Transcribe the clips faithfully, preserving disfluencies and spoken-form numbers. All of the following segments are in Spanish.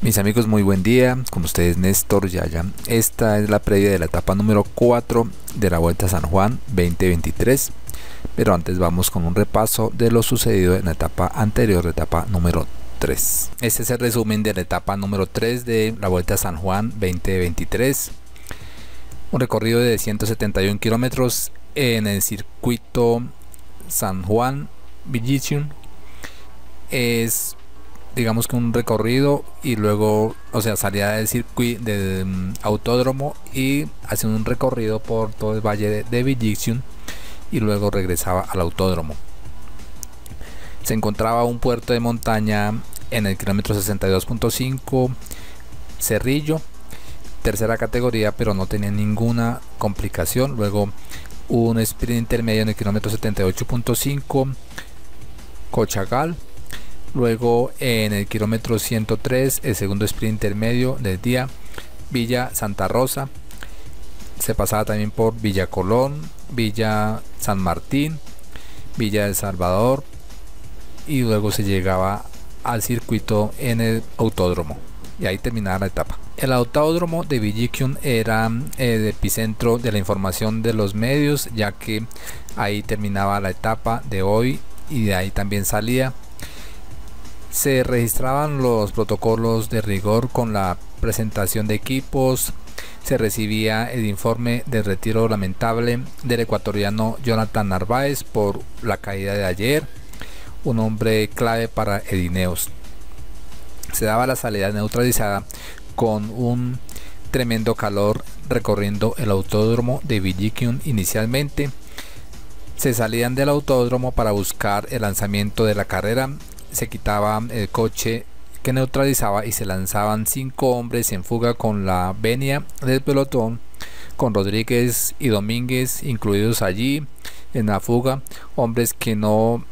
Mis amigos, muy buen día. Con ustedes Néstor Yaya. Esta es la previa de la etapa número cuatro de la Vuelta a San Juan veinte veintitrés. Pero antes vamos con un repaso de lo sucedido en la etapa anterior, la etapa número tres. Este es el resumen de la etapa número tres de la Vuelta a San Juan veinte veintitrés. Un recorrido de ciento setenta y un kilómetros en el circuito San Juan Villicium. Es digamos que un recorrido y luego, o sea, salía del circuito del um, autódromo y hacía un recorrido por todo el valle de, de Villicium y luego regresaba al autódromo. Se encontraba un puerto de montaña en el kilómetro sesenta y dos punto cinco, Cerrillo, tercera categoría, pero no tenía ninguna complicación. Luego un sprint intermedio en el kilómetro setenta y ocho punto cinco, Cochagal. Luego en el kilómetro ciento tres, el segundo sprint intermedio del día, Villa Santa Rosa. Se pasaba también por Villa Colón, Villa San Martín, Villa El Salvador y luego se llegaba al circuito en el autódromo y ahí terminaba la etapa. El autódromo de Villicium era el epicentro de la información de los medios, ya que ahí terminaba la etapa de hoy y de ahí también salía. Se registraban los protocolos de rigor con la presentación de equipos. Se recibía el informe del retiro lamentable del ecuatoriano Jonathan Narváez por la caída de ayer, un hombre clave para el Ineos. Se daba la salida neutralizada con un tremendo calor recorriendo el autódromo de Villicium inicialmente. Se salían del autódromo para buscar el lanzamiento de la carrera. Se quitaba el coche que neutralizaba y se lanzaban cinco hombres en fuga con la venia del pelotón, con Rodríguez y Domínguez incluidos allí en la fuga, hombres que no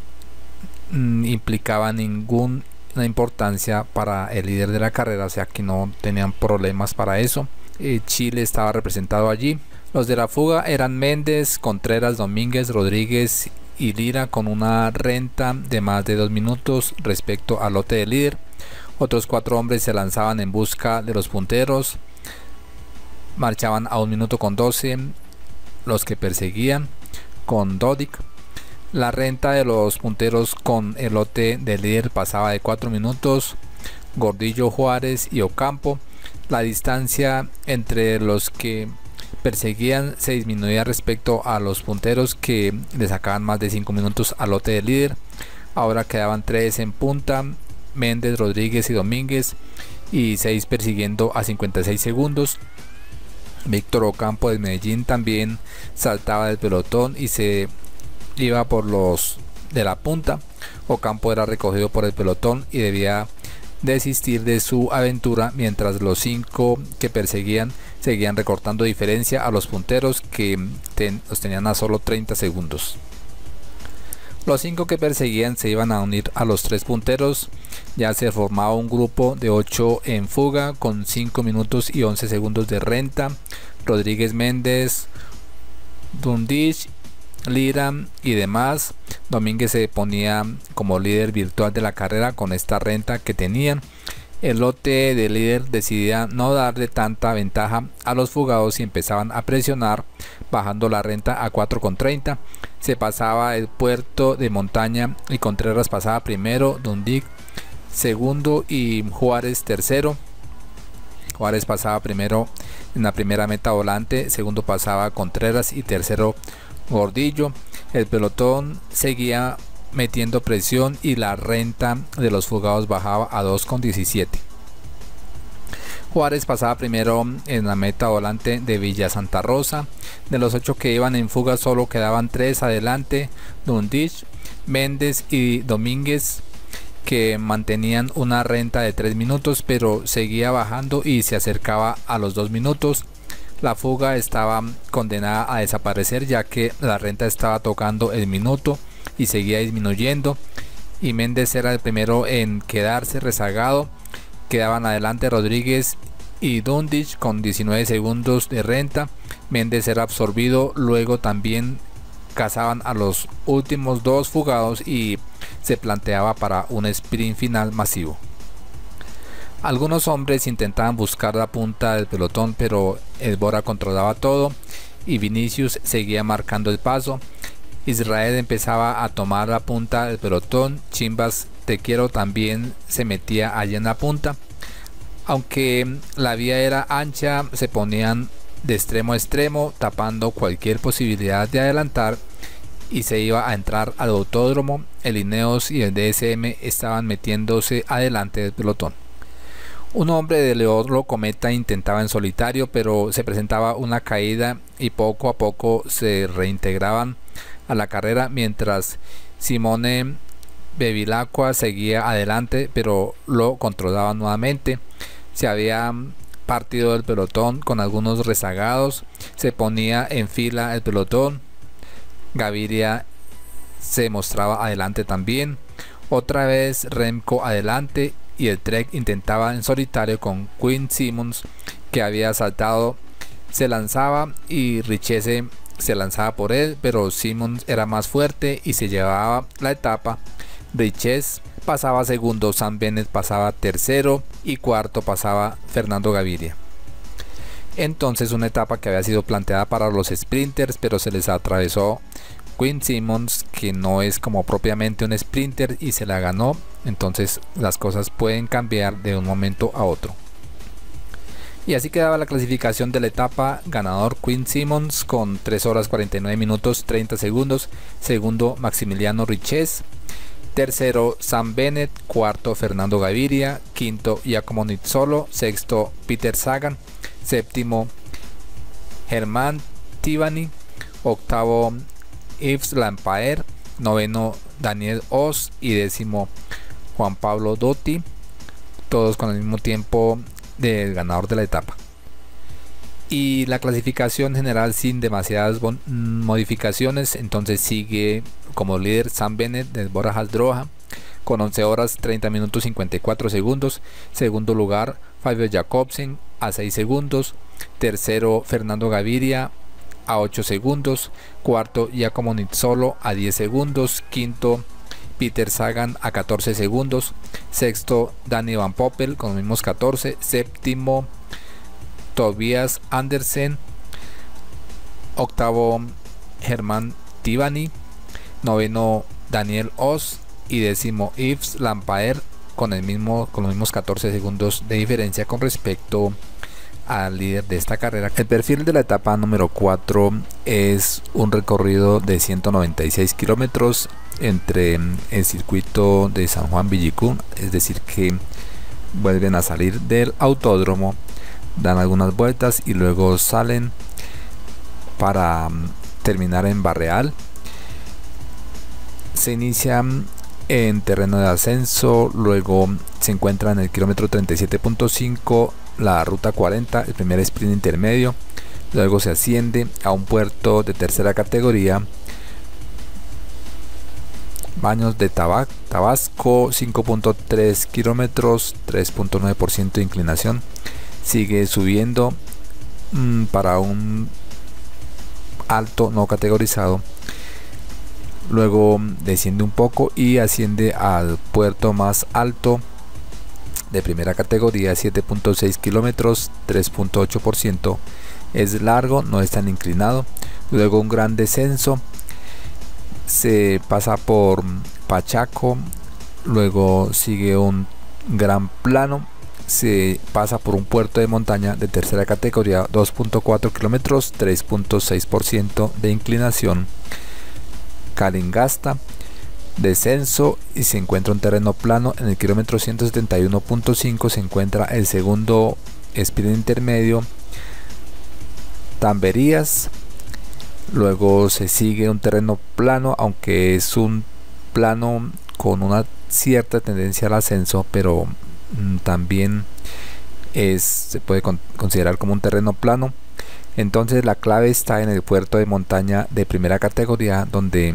mm, implicaban ninguna importancia para el líder de la carrera, o sea que no tenían problemas para eso. eh, Chile estaba representado allí. Los de la fuga eran Méndez, Contreras, Domínguez, Rodríguez y Lira, con una renta de más de dos minutos respecto al lote del líder. Otros cuatro hombres se lanzaban en busca de los punteros, marchaban a un minuto con doce los que perseguían con Dodik. La renta de los punteros con el lote del líder pasaba de cuatro minutos. Gordillo, Juárez y Ocampo. La distancia entre los que perseguían se disminuía respecto a los punteros, que le sacaban más de cinco minutos al lote del líder. Ahora quedaban tres en punta: Méndez, Rodríguez y Domínguez, y seis persiguiendo a cincuenta y seis segundos. Víctor Ocampo de Medellín también saltaba del pelotón y se iba por los de la punta. Ocampo era recogido por el pelotón y debía desistir de su aventura, mientras los cinco que perseguían seguían recortando diferencia a los punteros, que ten, los tenían a solo treinta segundos. Los cinco que perseguían se iban a unir a los tres punteros. Ya se formaba un grupo de ocho en fuga con cinco minutos y once segundos de renta. Rodríguez, Méndez, Dundich, Lira y demás. Domínguez se ponía como líder virtual de la carrera con esta renta que tenían. El lote de líder decidía no darle tanta ventaja a los fugados y empezaban a presionar, bajando la renta a cuatro con treinta. Se pasaba el puerto de montaña y Contreras pasaba primero, Dundic segundo y Juárez tercero. Juárez pasaba primero en la primera meta volante, segundo pasaba Contreras y tercero Gordillo. El pelotón seguía metiendo presión y la renta de los fugados bajaba a dos con diecisiete. Juárez pasaba primero en la meta volante de Villa Santa Rosa. De los ocho que iban en fuga solo quedaban tres adelante: Dundich, Méndez y Domínguez, que mantenían una renta de tres minutos, pero seguía bajando y se acercaba a los dos minutos. La fuga estaba condenada a desaparecer, ya que la renta estaba tocando el minuto y seguía disminuyendo, y Méndez era el primero en quedarse rezagado. Quedaban adelante Rodríguez y Dundich con diecinueve segundos de renta. Méndez era absorbido, luego también cazaban a los últimos dos fugados y se planteaba para un sprint final masivo. Algunos hombres intentaban buscar la punta del pelotón, pero Esbora controlaba todo y Vinicius seguía marcando el paso. Israel empezaba a tomar la punta del pelotón. Chimbas Te Quiero también se metía allí en la punta. Aunque la vía era ancha, se ponían de extremo a extremo, tapando cualquier posibilidad de adelantar, y se iba a entrar al autódromo. El Ineos y el D S M estaban metiéndose adelante del pelotón. Un hombre de Leodro Cometa intentaba en solitario, pero se presentaba una caída y poco a poco se reintegraban a la carrera, mientras Simone Bevilacqua seguía adelante, pero lo controlaba nuevamente. Se había partido del pelotón con algunos rezagados, se ponía en fila el pelotón. Gaviria se mostraba adelante también. Otra vez Remco adelante, y el Trek intentaba en solitario con Quinn Simmons, que había saltado. Se lanzaba y Richese se lanzaba por él, pero Simmons era más fuerte y se llevaba la etapa. Richese pasaba segundo, Sam Bennett pasaba tercero y cuarto pasaba Fernando Gaviria. Entonces, una etapa que había sido planteada para los sprinters, pero se les atravesó Quinn Simmons, que no es como propiamente un sprinter, y se la ganó. Entonces las cosas pueden cambiar de un momento a otro. Y así quedaba la clasificación de la etapa. Ganador Quinn Simmons con tres horas cuarenta y nueve minutos treinta segundos. Segundo Maximiliano Richese. Tercero Sam Bennett. Cuarto Fernando Gaviria. Quinto Giacomo Nizzolo. Sexto Peter Sagan. Séptimo Germán Tibani. Octavo Yves Lampaert. Noveno Daniel Oss. Y décimo Juan Pablo Dotti. Todos con el mismo tiempo del ganador de la etapa. Y la clasificación general sin demasiadas modificaciones. Entonces sigue como líder Sam Bennett de Bora Hansgrohe con once horas treinta minutos cincuenta y cuatro segundos. Segundo lugar Fabio Jakobsen a seis segundos. Tercero Fernando Gaviria a ocho segundos. Cuarto Giacomo Nizzolo a diez segundos. Quinto Peter Sagan a catorce segundos. Sexto Danny Van Poppel con los mismos catorce. Séptimo Tobias Andersen. Octavo Germán Tibani. Noveno Daniel Oss. Y décimo Yves Lampaert con el mismo con los mismos catorce segundos de diferencia con respecto al líder de esta carrera. El perfil de la etapa número cuatro es un recorrido de ciento noventa y seis kilómetros entre el circuito de San Juan Villicún, es decir que vuelven a salir del autódromo, dan algunas vueltas y luego salen para terminar en Barreal. Se inicia en terreno de ascenso, luego se encuentra en el kilómetro treinta y siete punto cinco la ruta cuarenta, el primer sprint intermedio. Luego se asciende a un puerto de tercera categoría, Baños de Tabac, Tabasco, cinco punto tres kilómetros, tres punto nueve por ciento de inclinación. Sigue subiendo mmm, para un alto no categorizado. Luego desciende un poco y asciende al puerto más alto de primera categoría, siete punto seis kilómetros, tres punto ocho por ciento. Es largo, no es tan inclinado. Luego un gran descenso, se pasa por Pachaco, luego sigue un gran plano, se pasa por un puerto de montaña de tercera categoría, dos punto cuatro kilómetros, tres punto seis por ciento de inclinación. Calingasta, descenso, y se encuentra un terreno plano. En el kilómetro ciento setenta y uno punto cinco se encuentra el segundo sprint intermedio, Tamberías. Luego se sigue un terreno plano, aunque es un plano con una cierta tendencia al ascenso, pero mmm, también es, se puede con, considerar como un terreno plano. Entonces la clave está en el puerto de montaña de primera categoría, donde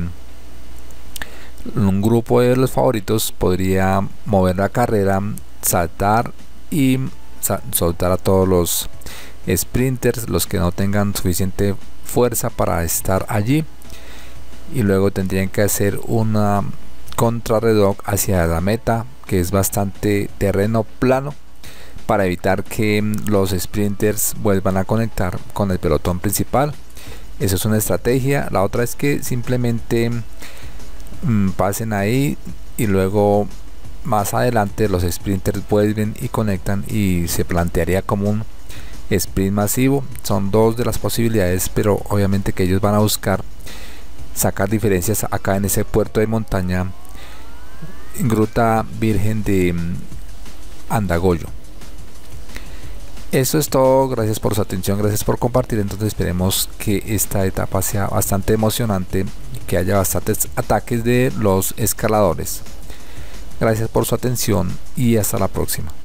un grupo de los favoritos podría mover la carrera, saltar y sa soltar a todos los sprinters, los que no tengan suficiente fuerza para estar allí, y luego tendrían que hacer una contrarreloj hacia la meta, que es bastante terreno plano. para evitar que los sprinters vuelvan a conectar con el pelotón principal. Eso es una estrategia. La otra es que simplemente mmm, pasen ahí y luego más adelante los sprinters vuelven y conectan y se plantearía como un sprint masivo. Son dos de las posibilidades, pero obviamente que ellos van a buscar sacar diferencias acá en ese puerto de montaña, Gruta Virgen de Andagoyo. Eso es todo, gracias por su atención, gracias por compartir. Entonces esperemos que esta etapa sea bastante emocionante y que haya bastantes ataques de los escaladores. Gracias por su atención y hasta la próxima.